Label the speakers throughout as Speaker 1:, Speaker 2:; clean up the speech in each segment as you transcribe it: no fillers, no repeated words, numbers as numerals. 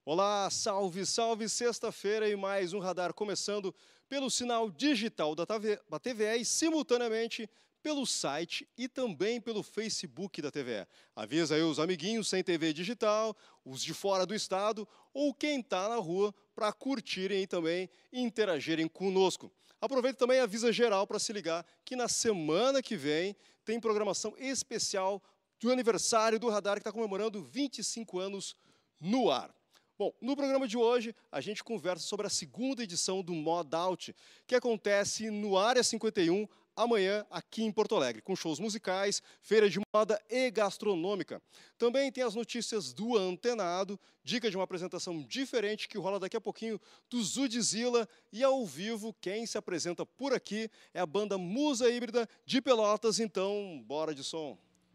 Speaker 1: Olá, salve, salve, sexta-feira e mais um Radar começando pelo sinal digital da TVE e simultaneamente pelo site e também pelo Facebook da TVE. Avisa aí os amiguinhos sem TV digital, os de fora do estado ou quem está na rua para curtirem e também interagirem conosco. Aproveita também e avisa geral para se ligar que na semana que vem tem programação especial do aniversário do Radar que está comemorando 25 anos no ar. Bom, no programa de hoje, a gente conversa sobre a segunda edição do Mod Out, que acontece no Área 51, amanhã, aqui em Porto Alegre, com shows musicais, feira de moda e gastronômica. Também tem as notícias do Antenado, dica de uma apresentação diferente que rola daqui a pouquinho do Zudzilla, e ao vivo, quem se apresenta por aqui é a banda Musa Híbrida de Pelotas, então, bora de som.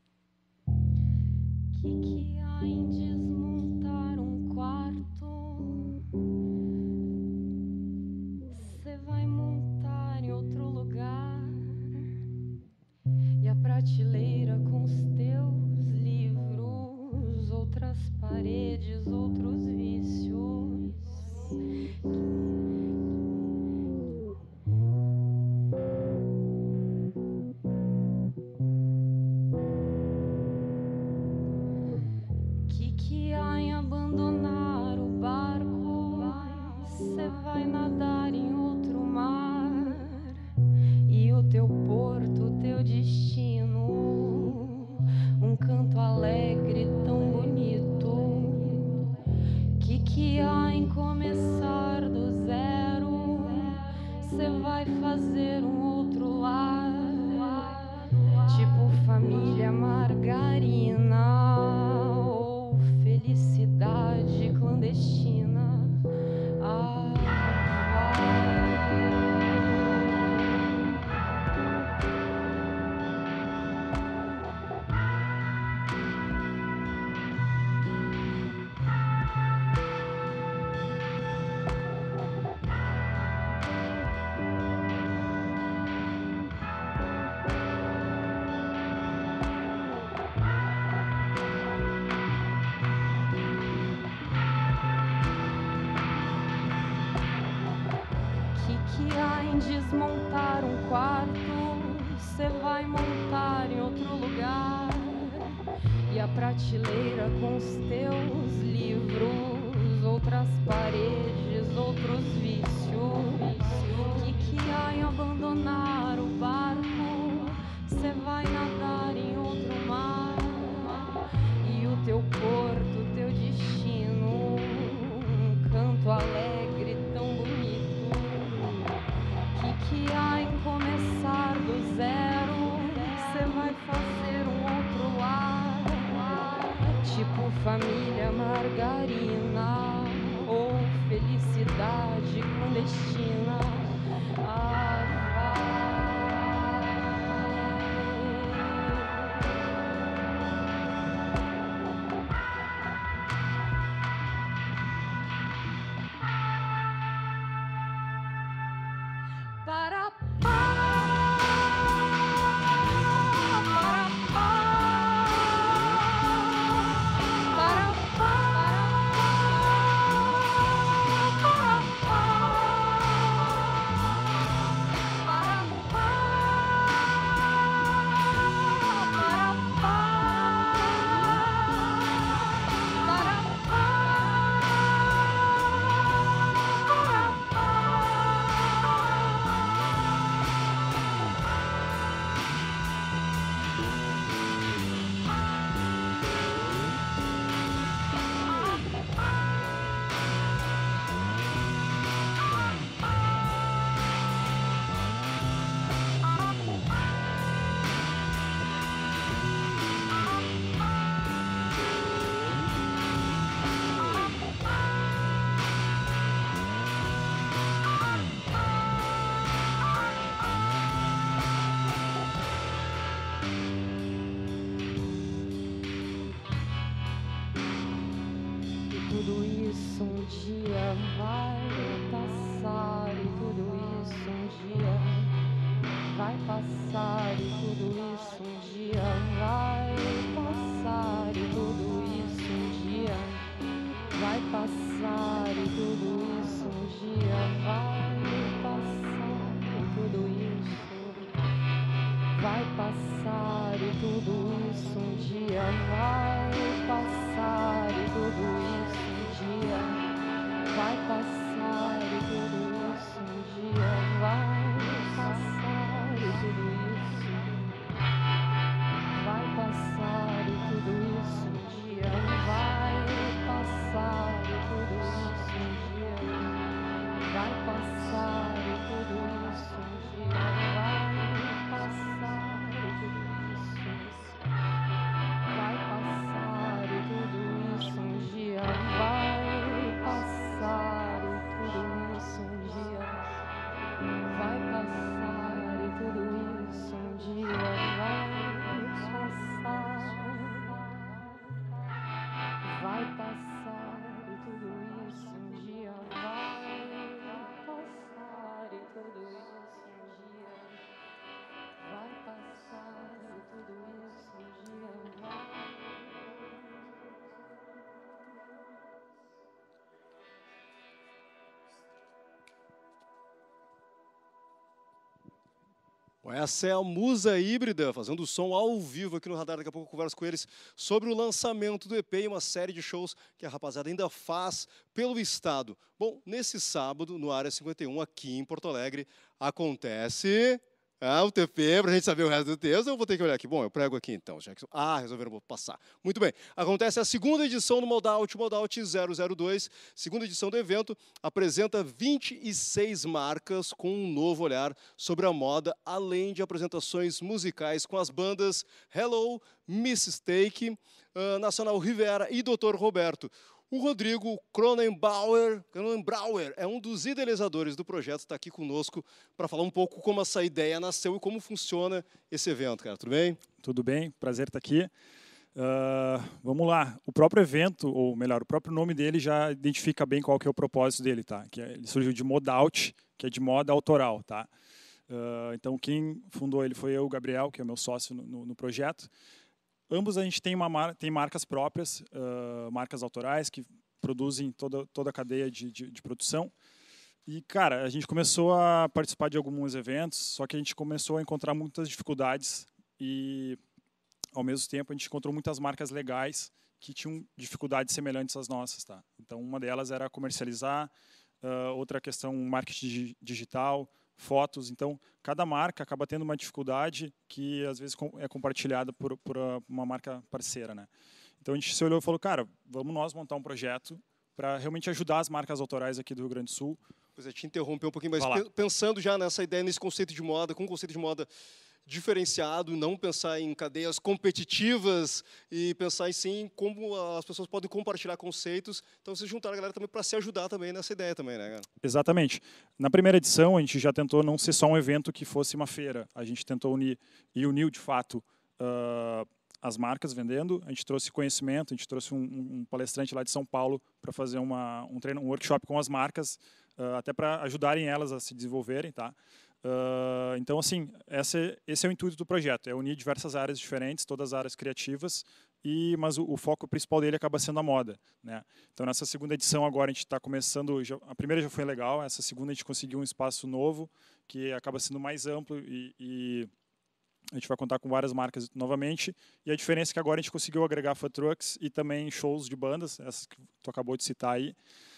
Speaker 2: Que há em desmontar um quarto? Você vai montar em outro lugar. E a prateleira com os teus livros, outras paredes, outros vícios. Que há em abandonar o barco? Você vai nadar em outro mar. E o teu porto, o teu destino, um canto alegre tão bonito. Que há em começar do zero? Você vai fazer um outro lar, tipo família margarina ou felicidade clandestina. Que há em desmontar um quarto? Você vai montar em outro lugar. E a prateleira com os teus livros, outras paredes, outros vícios. Que há em abandonar o barco? Você vai nadar em outro mar. E o teu porto, o teu destino, um canto alegre tão bonito. Que há em começar do zero? Você vai fazer um outro lar, tipo família margarina ou felicidade clandestina. Tudo isso um dia vai passar, e tudo isso um dia vai passar, e tudo isso um dia vai passar, e tudo isso um dia vai passar. passar e tudo isso um dia vai passar e tudo isso vai passar e tudo isso um dia vai passar e tudo isso um dia vai passar e tudo isso um dia vai passar. Vai passar e tudo isso um dia vai passar e tudo isso um dia vai passar e tudo isso um dia vai.
Speaker 1: Essa é a Musa Híbrida, fazendo som ao vivo aqui no Radar. Daqui a pouco eu converso com eles sobre o lançamento do EP e uma série de shows que a rapaziada ainda faz pelo estado. Bom, nesse sábado, no Área 51, aqui em Porto Alegre, acontece... o TP, pra gente saber o resto do texto, eu vou ter que olhar aqui. Bom, eu prego aqui então. Já que... resolveram passar. Muito bem. Acontece a segunda edição do Modaut 002. Segunda edição do evento apresenta 26 marcas com um novo olhar sobre a moda, além de apresentações musicais com as bandas Hello, Miss Steak, Nacional Rivera e Dr. Roberto. O Rodrigo Cronenbauer é um dos idealizadores do projeto, está aqui conosco para falar um pouco como essa ideia nasceu e como funciona esse evento, cara. Tudo bem?
Speaker 3: Tudo bem, prazer estar aqui. Vamos lá, o próprio evento, ou melhor, o próprio nome dele já identifica bem qual que é o propósito dele, tá? Ele surgiu de Modaut, que é de moda autoral, tá? Então quem fundou ele foi eu, o Gabriel, que é meu sócio no projeto. Ambos a gente tem marcas próprias, marcas autorais que produzem toda a cadeia de produção. E, cara, a gente começou a participar de alguns eventos, só que a gente começou a encontrar muitas dificuldades e, ao mesmo tempo, a gente encontrou muitas marcas legais que tinham dificuldades semelhantes às nossas, tá? Então, uma delas era comercializar, outra questão, marketing digital, fotos. Então, cada marca acaba tendo uma dificuldade que, às vezes, é compartilhada por uma marca parceira, né? Então, a gente se olhou e falou, cara, vamos nós montar um projeto para realmente ajudar as marcas autorais aqui do Rio Grande do Sul.
Speaker 1: Pois é, te interromper um pouquinho, mas pensando já nessa ideia, nesse conceito de moda, com um conceito de moda diferenciado, não pensar em cadeias competitivas e pensar em sim como as pessoas podem compartilhar conceitos. Então, vocês juntaram a galera também para se ajudar também nessa ideia também, né, cara?
Speaker 3: Exatamente. Na primeira edição, a gente já tentou não ser só um evento que fosse uma feira. A gente tentou unir, e uniu, de fato, as marcas vendendo. A gente trouxe conhecimento, a gente trouxe um palestrante lá de São Paulo para fazer um workshop com as marcas, até para ajudarem elas a se desenvolverem, tá? Então, assim, esse é o intuito do projeto, é unir diversas áreas diferentes, todas as áreas criativas, mas o foco principal dele acaba sendo a moda, né? Então, nessa segunda edição agora a gente está começando, a primeira já foi legal, essa segunda a gente conseguiu um espaço novo, que acaba sendo mais amplo e a gente vai contar com várias marcas novamente, e a diferença é que agora a gente conseguiu agregar food trucks e também shows de bandas, essas que tu acabou de citar aí.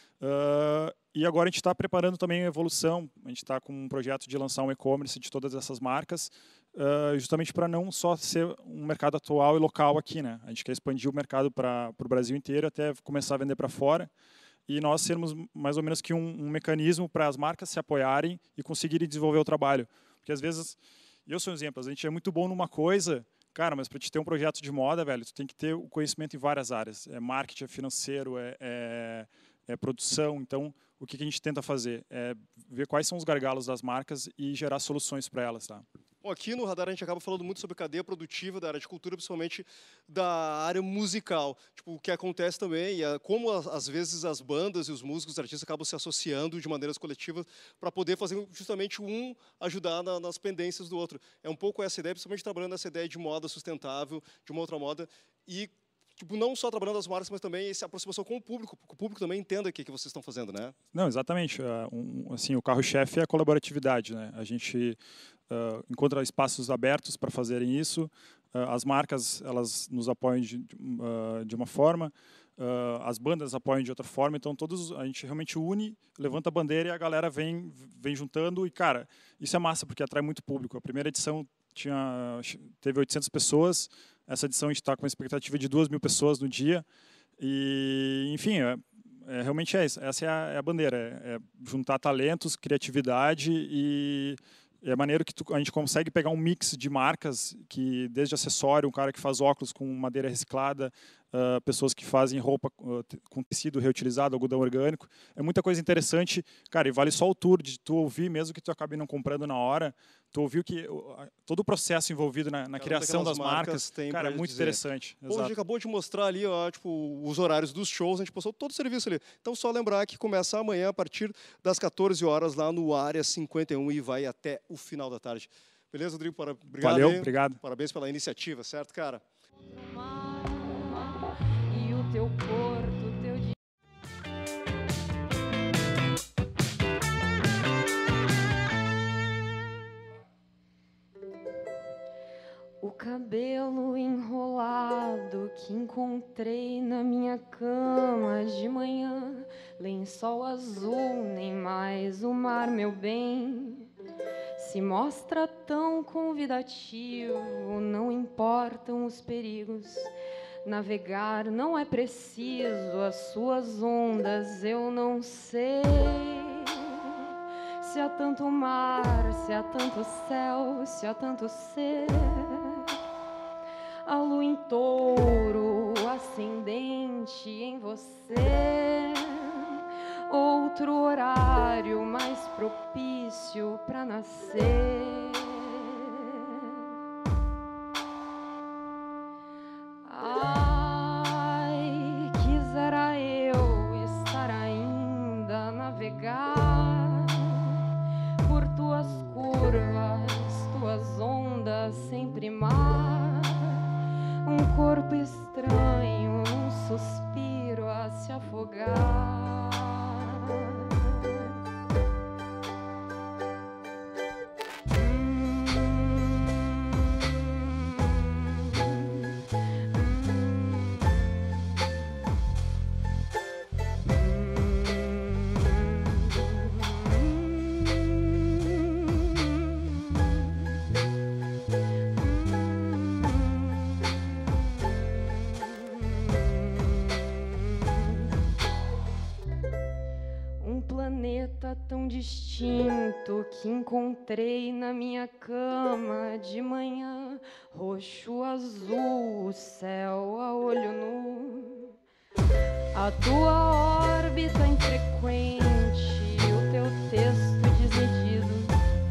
Speaker 3: E agora a gente está preparando também a evolução, a gente está com um projeto de lançar um e-commerce de todas essas marcas, justamente para não só ser um mercado atual e local aqui, né? A gente quer expandir o mercado para o Brasil inteiro, até começar a vender para fora, e nós sermos mais ou menos que um mecanismo para as marcas se apoiarem e conseguirem desenvolver o trabalho. Porque às vezes, eu sou um exemplo, a gente é muito bom numa coisa, cara, mas para te ter um projeto de moda, velho, tu tem que ter o conhecimento em várias áreas. É marketing, é financeiro, é produção. Então, o que a gente tenta fazer é ver quais são os gargalos das marcas e gerar soluções para elas, tá?
Speaker 1: Bom, aqui no Radar a gente acaba falando muito sobre cadeia produtiva da área de cultura, principalmente da área musical. Tipo, o que acontece também, como às vezes as bandas e os músicos, os artistas acabam se associando de maneiras coletivas para poder fazer justamente um ajudar nas pendências do outro. É um pouco essa ideia, principalmente trabalhando nessa ideia de moda sustentável, de uma outra moda, e tipo, não só trabalhando as marcas, mas também essa aproximação com o público também entenda o que vocês estão fazendo, né?
Speaker 3: Não, exatamente. Assim, o carro-chefe é a colaboratividade, né? A gente encontra espaços abertos para fazerem isso. As marcas, elas nos apoiam de uma forma, as bandas apoiam de outra forma. Então, a gente realmente une, levanta a bandeira e a galera vem juntando. E, cara, isso é massa, porque atrai muito público. A primeira edição teve 800 pessoas. Essa edição a gente está com uma expectativa de 2.000 pessoas no dia. E, enfim, realmente é isso. Essa é a bandeira, é juntar talentos, criatividade e é maneiro que a gente consegue pegar um mix de marcas, que desde acessório, um cara que faz óculos com madeira reciclada, pessoas que fazem roupa com tecido reutilizado, algodão orgânico. É muita coisa interessante, cara, e vale só o tour de tu ouvir, mesmo que tu acabe não comprando na hora, tu ouviu que todo o processo envolvido na criação das marcas, cara, é muito interessante.
Speaker 1: Bom, a gente acabou de mostrar ali, ó, tipo, os horários dos shows, a gente postou todo o serviço ali. Então, só lembrar que começa amanhã, a partir das 14 horas, lá no Área 51 e vai até o final da tarde. Beleza, Rodrigo? Obrigado.
Speaker 3: Valeu, obrigado.
Speaker 1: Parabéns pela iniciativa, certo, cara?
Speaker 2: E o teu porto, teu dia. O cabelo enrolado que encontrei na minha cama de manhã, lençol azul, nem mais o mar, meu bem, se mostra tão convidativo, não importam os perigos. Navegar não é preciso, as suas ondas eu não sei. Se há tanto mar, se há tanto céu, se há tanto ser. A lua em touro, ascendente em você. Outro horário mais propício para nascer. Ai, quisera eu estar ainda a navegar por tuas curvas, tuas ondas sempre mar. Um corpo estranho, um suspiro a se afogar. Tão distinto que encontrei na minha cama de manhã, roxo, azul, o céu a olho nu, a tua órbita infrequente, o teu texto desmedido,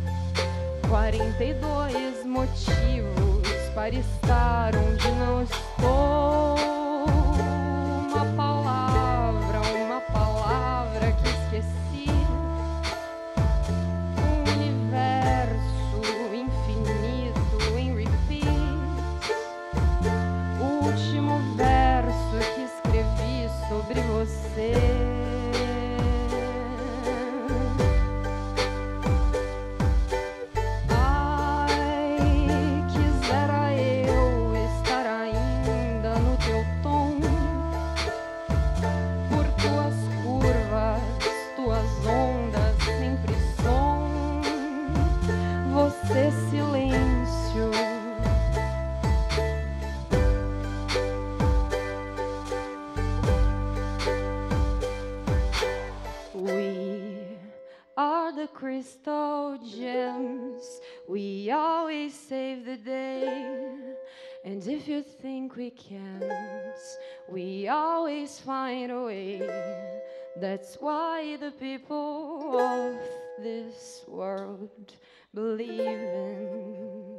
Speaker 2: 42 motivos para estar onde não estou. Uma palavra que esqueci. Sobre você. Ai, quisera eu estar ainda no teu tom, por tuas curvas, tuas ondas, sempre som, você silêncio. Crystal gems, we always save the day. And if you think we can't, we always find a way. That's why the people of this world believe in.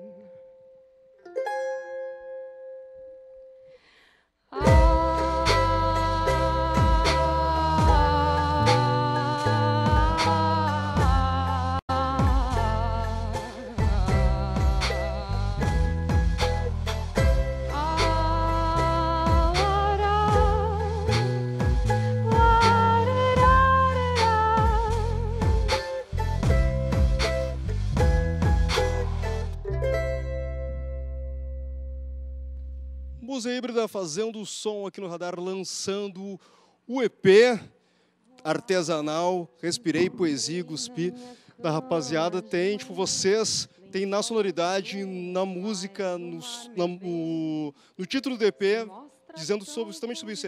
Speaker 1: Música Híbrida fazendo o som aqui no radar, lançando o EP artesanal, Respirei, Poesia, Cuspi, da rapaziada. Tem, tipo, vocês, tem na sonoridade, na música, no título do EP, dizendo justamente sobre isso.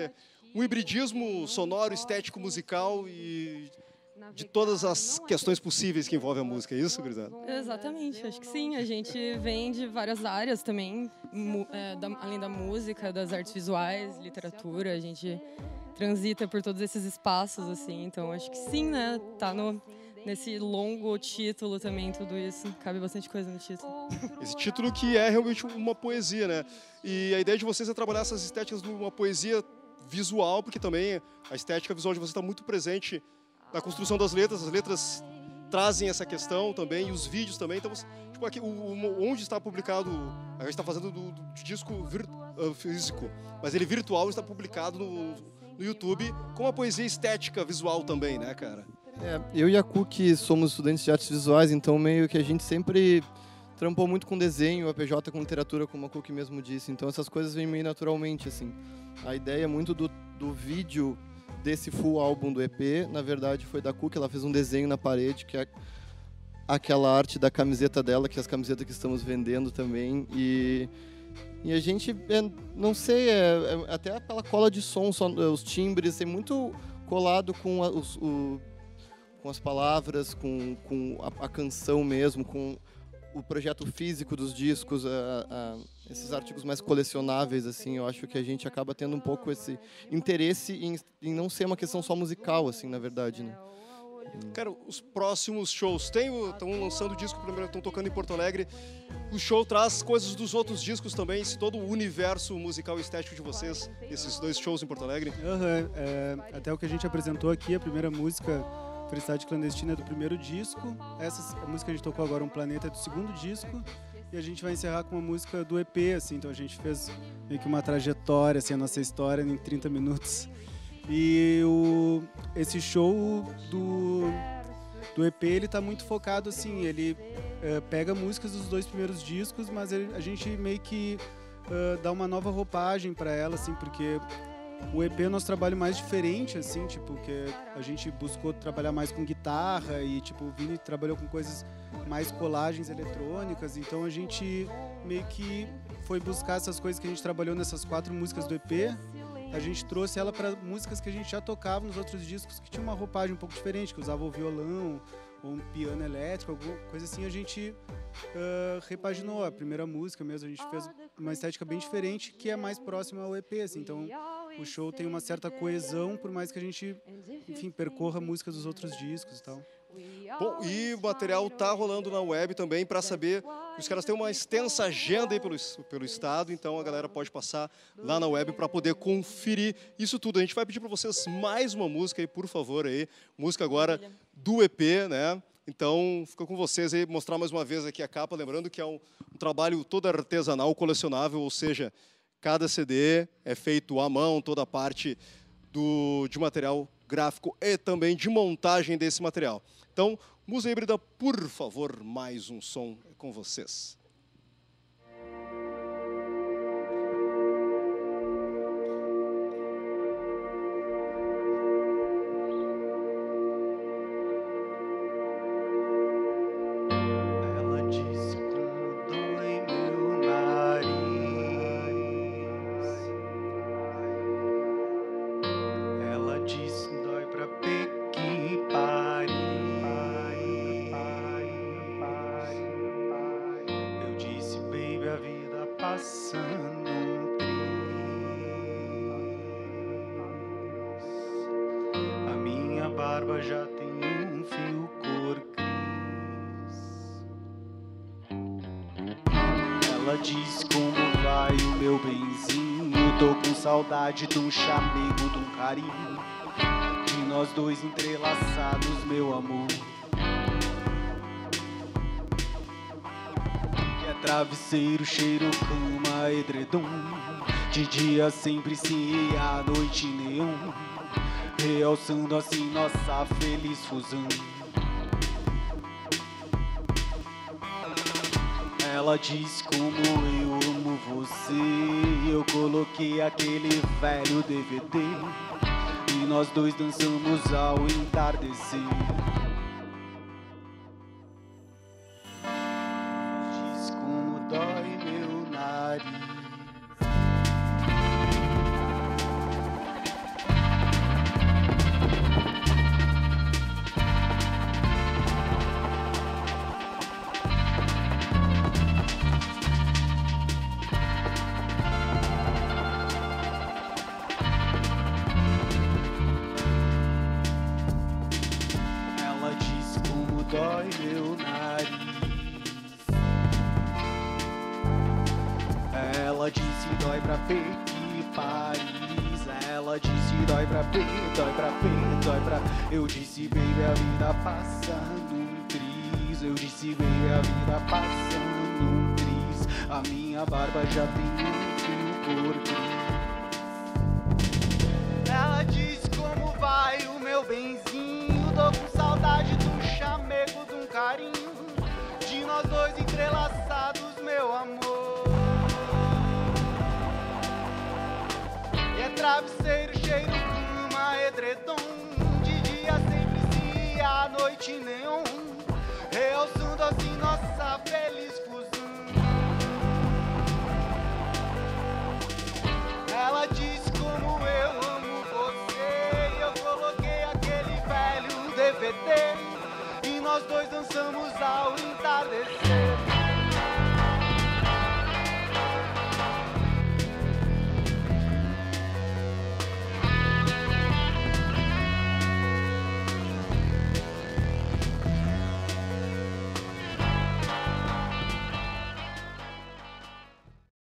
Speaker 1: um hibridismo sonoro, estético, musical e de todas as questões possíveis que envolvem a música, é isso, gurizada?
Speaker 2: Exatamente, acho que sim. A gente vem de várias áreas também, além da música, das artes visuais, literatura, a gente transita por todos esses espaços, assim, então acho que sim, né? Tá nesse longo título também, tudo isso, cabe bastante coisa no título.
Speaker 1: Esse título que é realmente uma poesia, né? E a ideia de vocês é trabalhar essas estéticas de uma poesia visual, porque também a estética visual de vocês está muito presente na construção das letras, as letras trazem essa questão também, e os vídeos também. Então, tipo, aqui, onde está publicado, a gente está fazendo do disco físico, mas ele virtual está publicado no YouTube com uma poesia estética visual também, né, cara?
Speaker 4: Eu e a Cook somos estudantes de artes visuais, então meio que a gente sempre trampou muito com desenho, a PJ com literatura, como a Cook mesmo disse. Então essas coisas vêm meio naturalmente, assim. A ideia muito do vídeo desse full álbum do EP, na verdade, foi da Cook. Ela fez um desenho na parede, que é aquela arte da camiseta dela, que é as camisetas que estamos vendendo também. E a gente, não sei, até aquela cola de som, os timbres, é muito colado com com as palavras, com a canção mesmo, com o projeto físico dos discos, esses artigos mais colecionáveis, assim. Eu acho que a gente acaba tendo um pouco esse interesse em não ser uma questão só musical, assim, na verdade, né?
Speaker 1: Cara, os próximos shows, estão lançando o disco primeiro, estão tocando em Porto Alegre. O show traz coisas dos outros discos também, todo o universo musical e estético de vocês, esses 2 shows em Porto Alegre.
Speaker 5: Até o que a gente apresentou aqui, a primeira música, Felicidade Clandestina, é do primeiro disco. A música que a gente tocou agora, Um Planeta, é do segundo disco. E a gente vai encerrar com uma música do EP, assim. Então a gente fez meio que uma trajetória, assim, a nossa história em 30 minutos. E esse show do EP, ele tá muito focado, assim, ele pega músicas dos 2 primeiros discos, mas a gente meio que dá uma nova roupagem para ela, assim, porque o EP é o nosso trabalho mais diferente, assim, tipo, que a gente buscou trabalhar mais com guitarra e, tipo, o Vini trabalhou com coisas mais colagens eletrônicas, então a gente meio que foi buscar essas coisas que a gente trabalhou nessas 4 músicas do EP. A gente trouxe ela para músicas que a gente já tocava nos outros discos, que tinha uma roupagem um pouco diferente, que usava o violão ou um piano elétrico, alguma coisa assim. A gente repaginou a primeira música mesmo, a gente fez uma estética bem diferente, que é mais próxima ao EP, assim. Então o show tem uma certa coesão, por mais que a gente, enfim, percorra músicas dos outros discos e tal.
Speaker 1: Bom, e o material tá rolando na web também, para saber. Os caras têm uma extensa agenda aí pelo estado, então a galera pode passar lá na web para poder conferir isso tudo. A gente vai pedir para vocês mais uma música aí, por favor, aí. Música agora do EP, né? Então, fica com vocês aí, mostrar mais uma vez aqui a capa, lembrando que é um trabalho todo artesanal, colecionável, ou seja, cada CD é feito à mão, toda a parte de material gráfico e também de montagem desse material. Então, Musa Híbrida, por favor, mais um som com vocês.
Speaker 6: Ela disse como dói meu nariz. Ela disse dói pra Pequi Paris. Eu disse, baby, a vida passando um triz. A minha barba já tem um fio cor cris. Ela diz como vai o meu benzinho. Tô com saudade de um chamego, de um carinho, de nós 2 entrelaçados, meu amor. Travesseiro, cheiro, cama, edredom. De dia sempre sim e à noite neon, realçando assim nossa feliz fusão. Ela diz como eu amo você. Eu coloquei aquele velho DVD e nós 2 dançamos ao entardecer. Dói meu nariz. dói meu nariz. Ela disse dói pra Peque Paris. Ela disse dói pra P, dói pra P, dói pra... Eu disse baby, a vida passa num triz. Eu disse baby, a vida passa num triz. A minha barba já tem um fio por triz. Ela disse como vai o meu benzinho. Tô com saudade de um chamego, de um carinho, de nós dois entrelaçados, meu amor. E é travesseiro, cheiro, cama, edredom. De dia sempre se à noite neon, realçando assim nossa feliz fusão. Ela disse como eu amo você. E eu coloquei aquele velho DVD e nós dois dançamos ao